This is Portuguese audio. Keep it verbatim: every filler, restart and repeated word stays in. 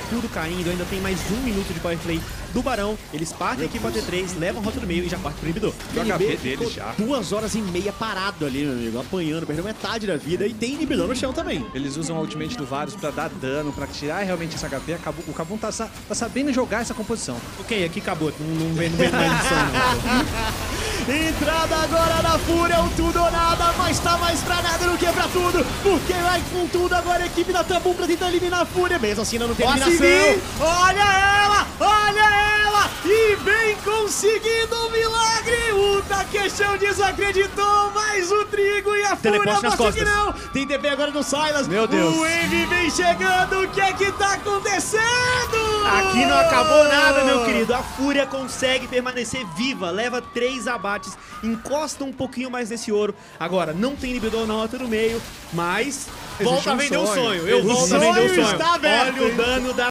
tudo caindo, ainda tem mais um minuto de power play do Barão. Eles partem aqui com a T três, levam a rota do meio e já partem pro inibidor. O H P dele ficou já. duas horas e meia parado ali, meu amigo, apanhando, perdeu metade da vida e tem inibidor no chão também. Eles usam a ultimate do Varus pra dar dano, pra tirar realmente esse H P. Acabou, o Kabum tá, sa- tá sabendo jogar essa composição. Ok, aqui acabou, não, não vem não vem mais edição não. Entrada agora na Fúria, o tudo ou nada, mas tá mais pra nada do que pra tudo, porque vai com tudo agora a equipe da Tabum pra tentar eliminar a Fúria, mesmo assim não tem eliminação. Olha ela, olha ela, e vem conseguindo um milagre, o Takeshão desacreditou, mas o Trigo e a Fúria Teleporte nas mostram que costas. não. Tem T P agora do Silas, Meu Deus. o Envy vem chegando, o que é que tá acontecendo? Aqui não acabou nada, meu querido. A Fúria consegue permanecer viva, leva três abates, encosta um pouquinho mais nesse ouro. Agora, não tem inibidor na rota do meio, mas volta a um vender o sonho. sonho. Eu O volto a vender o sonho sonho. está aberto, Olha o hein? dano da